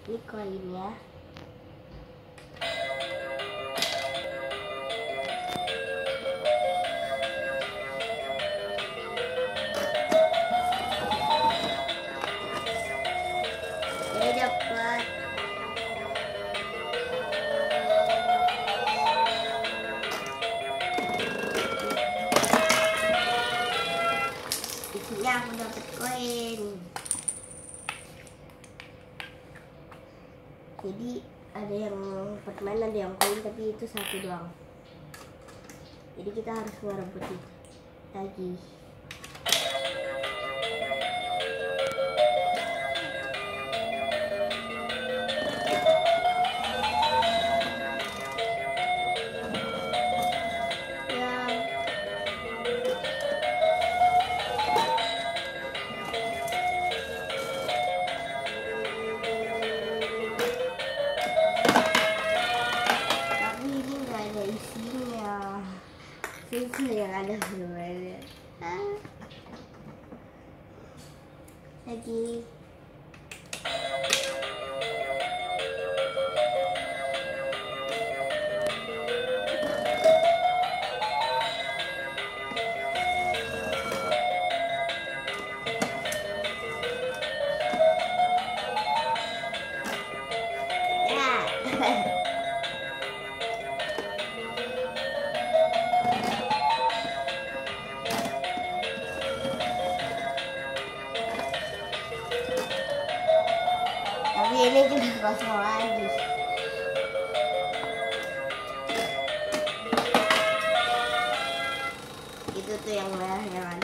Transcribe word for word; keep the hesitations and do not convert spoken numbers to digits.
Ini koinnya. Ini dapat isinya, aku dapat koin. Jadi ada yang permen, ada yang koin, tapi itu satu doang. Jadi kita harus ngerebut itu lagi. Itu yang ada sebenarnya. Ah. Lagi. Ya. Tapi ini juga kosong lagi. Itu tuh yang merah yang ada.